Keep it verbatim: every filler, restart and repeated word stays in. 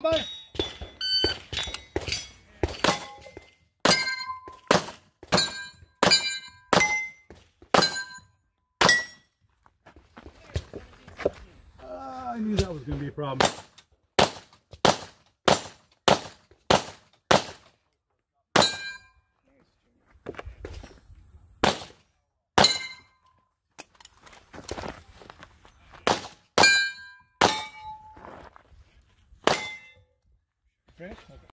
Bye. I knew that was going to be a problem. Fresh? Okay.